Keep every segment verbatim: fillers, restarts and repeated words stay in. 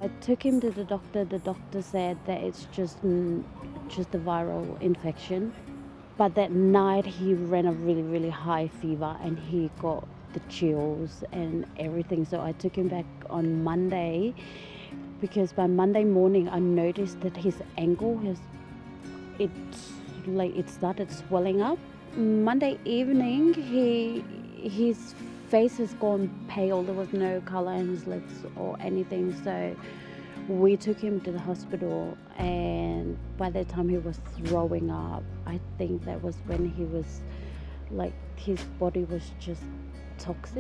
I took him to the doctor. The doctor said that it's just mm, just a viral infection. But that night he ran a really, really high fever and he got the chills and everything. So I took him back on Monday because by Monday morning I noticed that his ankle has it's like it started swelling up. Monday evening he his face has gone pale. There was no color in his lips or anything. So we took him to the hospital, and by the time he was throwing up, I think that was when he was like his body was just toxic.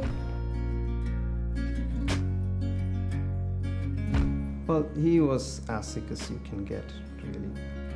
Well, he was as sick as you can get, really.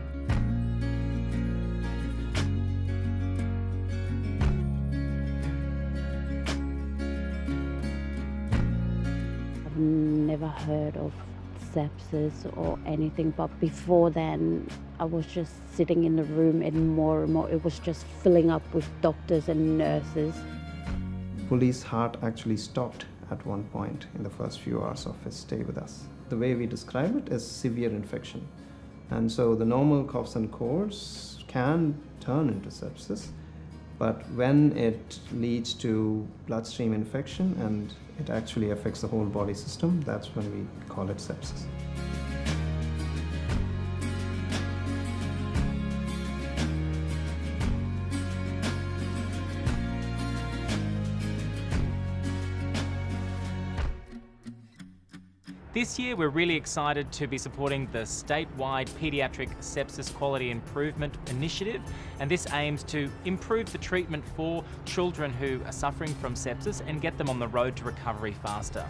I've never heard of sepsis or anything, but before then I was just sitting in the room and more and more it was just filling up with doctors and nurses. Police's heart actually stopped at one point in the first few hours of his stay with us. The way we describe it is severe infection, and so the normal coughs and colds can turn into sepsis, but when it leads to bloodstream infection and it actually affects the whole body system, that's when we call it sepsis. This year, we're really excited to be supporting the statewide Paediatric Sepsis Quality Improvement Initiative, and this aims to improve the treatment for children who are suffering from sepsis and get them on the road to recovery faster.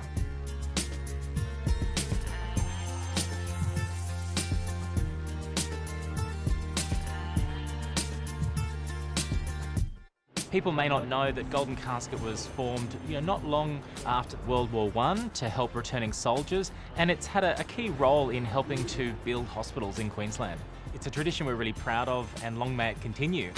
People may not know that Golden Casket was formed you know, not long after World War One to help returning soldiers, and it's had a, a key role in helping to build hospitals in Queensland. It's a tradition we're really proud of, and long may it continue.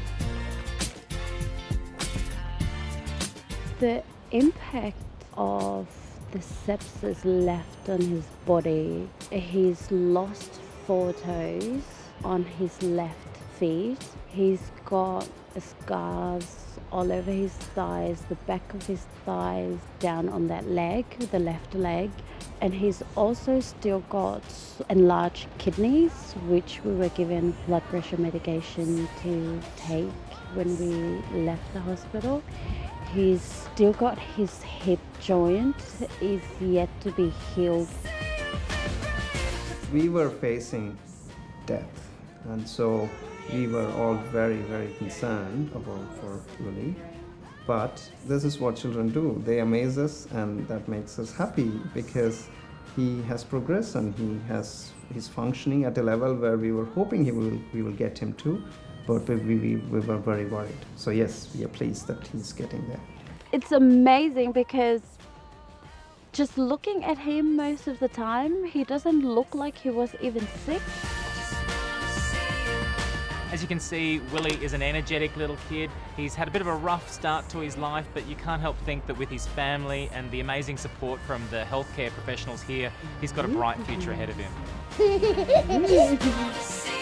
The impact of the sepsis left on his body, he's lost four toes on his left feet. He's got scars all over his thighs, the back of his thighs, down on that leg, the left leg. And he's also still got enlarged kidneys, which we were given blood pressure medication to take when we left the hospital. He's still got his hip joint, is yet to be healed. We were facing death, and so we were all very, very concerned about for Willie. But this is what children do. They amaze us, and that makes us happy because he has progressed and he has he's functioning at a level where we were hoping he will we will get him to, but we, we, we were very worried. So yes, we are pleased that he's getting there. It's amazing because just looking at him most of the time, he doesn't look like he was even sick. As you can see, Willie is an energetic little kid. He's had a bit of a rough start to his life, but you can't help think that with his family and the amazing support from the healthcare professionals here, he's got a bright future ahead of him.